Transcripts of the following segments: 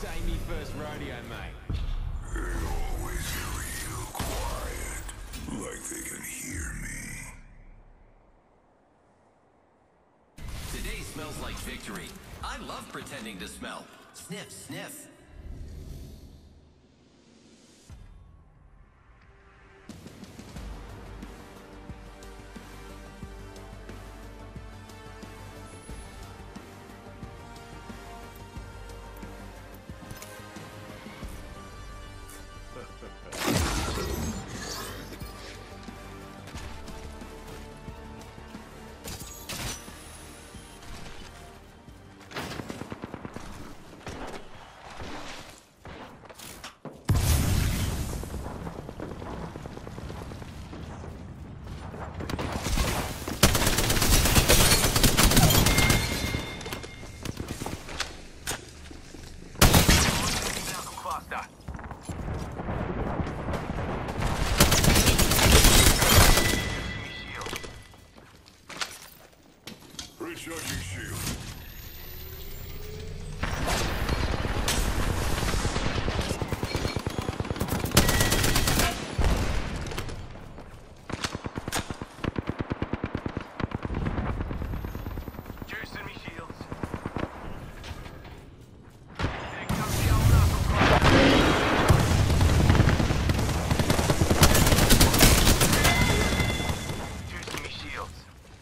This ain't me first rodeo, mate. They always real quiet, like they can hear me. Today smells like victory. I love pretending to smell. Sniff, sniff. Recharging shield. Juicing me shields. Here comes the old knuckle cluster. Juicing me shields.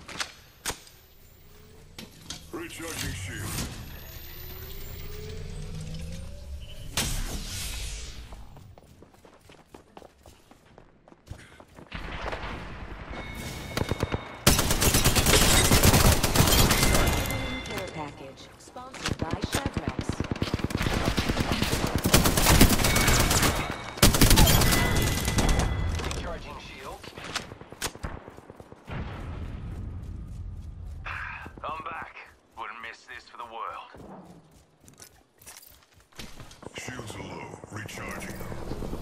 Recharging shield. Care package sponsored by Chevrex. Recharging shields. I'm back. Wouldn't miss this for the world. Shields are low. Recharging them.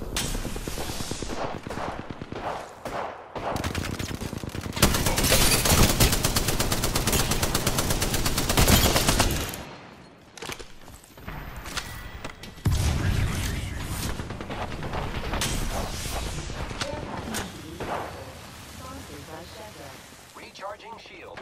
Sponsored by Chevrex. Recharging shields.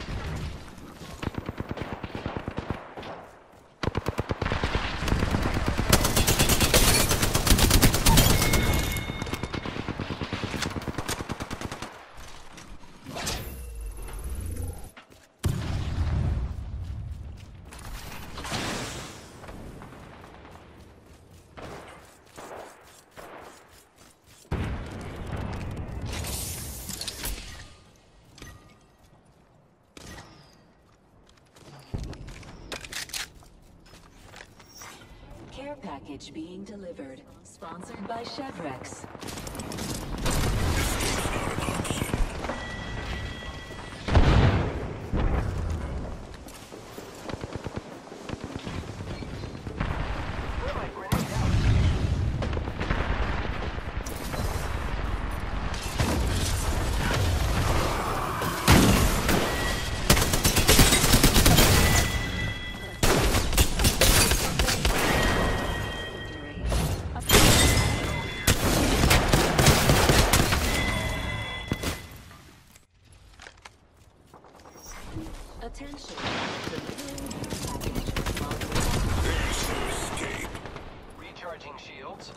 Care package being delivered. Sponsored by Chevrex. Where my grenade out? Attention. Delivering care package. Escape. Recharging shields.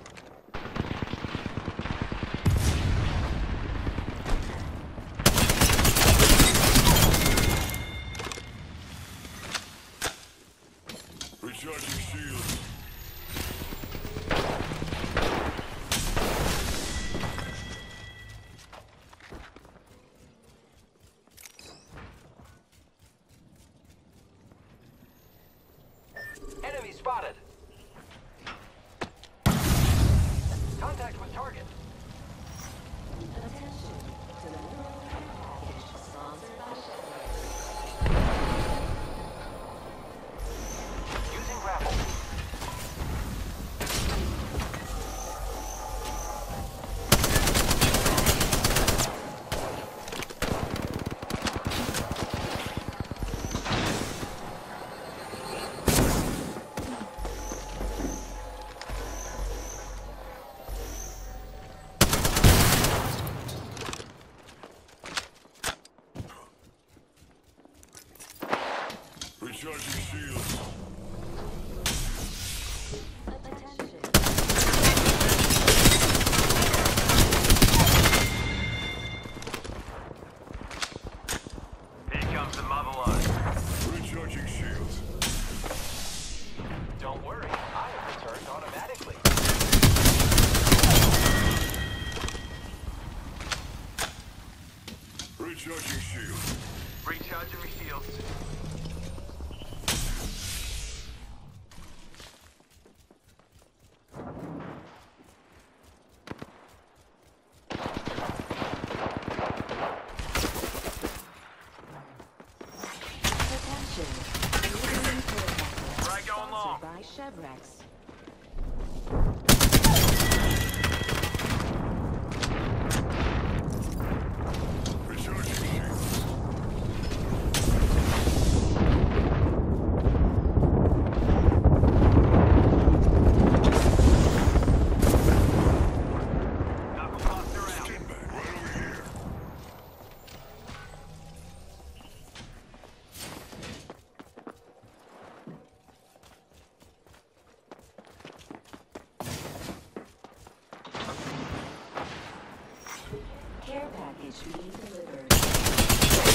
Recharging shield. Enemy spotted. Recharging shields. Attention. Here comes the mother load. Recharging shields. Don't worry, I have returned automatically. Recharging shields. Recharging my shields. Attention. Delivering care package. Right, going long. Sponsored by Chevrex. Recharging shields. Knuckle cluster out. Stand back right over here. Care package being delivered.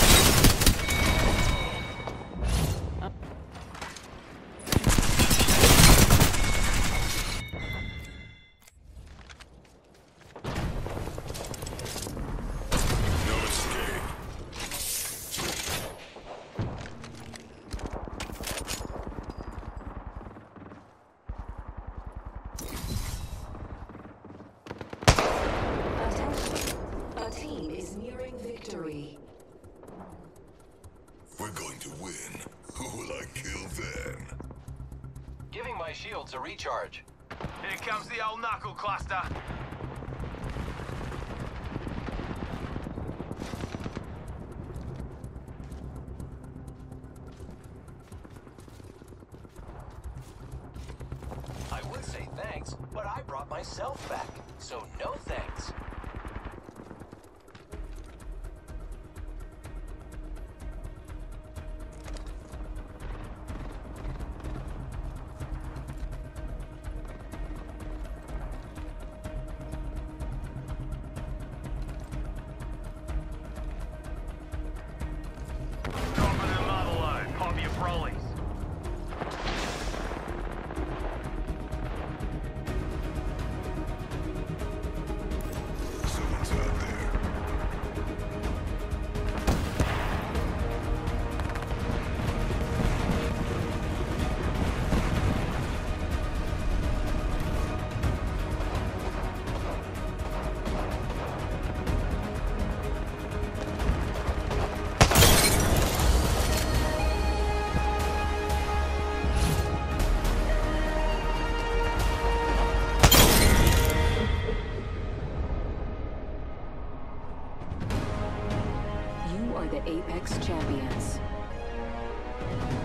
No escape. Attention. A team is nearing victory. We're going to win. Who will I kill then? Giving my shields a recharge. Here comes the old knuckle cluster. I would say thanks, but I brought myself back. So no thanks. Dropping the mother load. Pop your brollies. Someone's out there. You are the Apex Champions.